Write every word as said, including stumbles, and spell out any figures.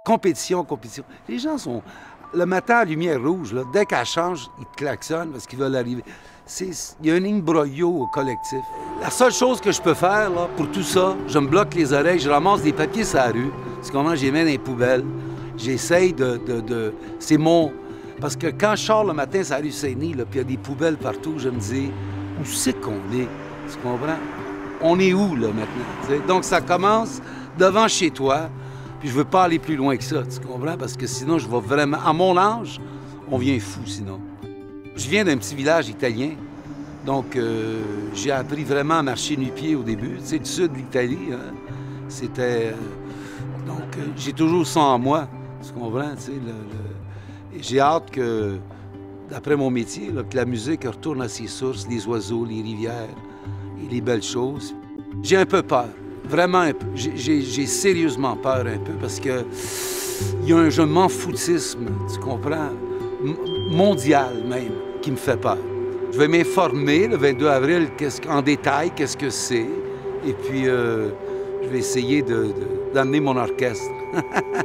Compétition, compétition. Les gens sont... Le matin, la lumière rouge, là, dès qu'elle change, ils te klaxonnent parce qu'ils veulent arriver. Il y a un imbroglio au collectif. La seule chose que je peux faire là, pour tout ça, je me bloque les oreilles, je ramasse des papiers sur la rue. C'est comment je les mets dans les poubelles. J'essaye de, de, de... C'est mon... Parce que quand je sors le matin sur la rue Saint-Denis, puis il y a des poubelles partout, je me dis, où c'est qu'on est? Tu comprends? On est où, là, maintenant? T'sais? Donc, ça commence devant chez toi, puis je veux pas aller plus loin que ça, tu comprends? Parce que sinon, je vais vraiment... À mon âge, on vient fou, sinon. Je viens d'un petit village italien, donc euh, j'ai appris vraiment à marcher nu-pied au début. Tu sais, du sud de l'Italie, hein? C'était... Euh, donc, euh, j'ai toujours ça en moi, tu comprends? Tu sais, le, le... Et j'ai hâte que, d'après mon métier, là, que la musique retourne à ses sources, les oiseaux, les rivières et les belles choses. J'ai un peu peur, vraiment un peu. J'ai sérieusement peur un peu parce que il y a un je m'en foutisme, tu comprends, M mondial même, qui me fait peur. Je vais m'informer le vingt-deux avril en détail qu'est-ce que c'est et puis euh, je vais essayer d'amener mon orchestre.